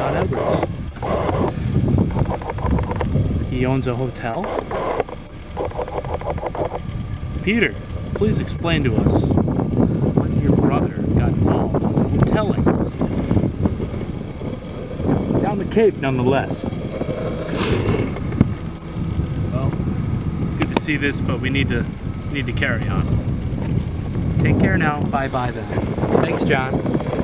John Edwards. He owns a hotel. Peter, please explain to us when your brother got involved in hoteling. Down the Cape, nonetheless. Well, it's good to see this, but we need to carry on. Take care now. Bye-bye then. Thanks, John.